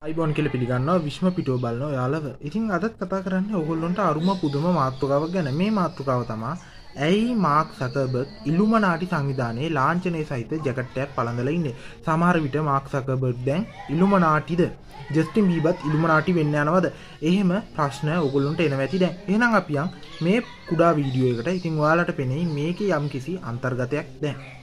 අයිබෝන් කියලා පිළිගන්නවා විශ්ම පිටුව බලන ඔයාලව. ඉතින් අදත් කතා කරන්නේ ඕගොල්ලන්ට අරුම පුදුම මාතෘකාවක් ගැන. මේ මාතෘකාව තමයි ඇයි මාක් සකර්බර්ග් ඉලුමනාටි සංවිධානයේ ලාංඡනයේ සහිත ජැකට් එකක් පළඳලා ඉන්නේ. සමහර විට මාක් සකර්බර්ග් දැන් ඉලුමනාටිද ජස්ටින් බීබර්ත් ඉලුමනාටි වෙන්න යනවද? එහෙම ප්‍රශ්න ඕගොල්ලන්ට එනවා ඇති දැන්. එහෙනම් අපි මේ කුඩා වීඩියෝ එකට. ඉතින් ඔයාලට පෙනෙයි මේකේ යම්කිසි අන්තර්ගතයක් දැන්.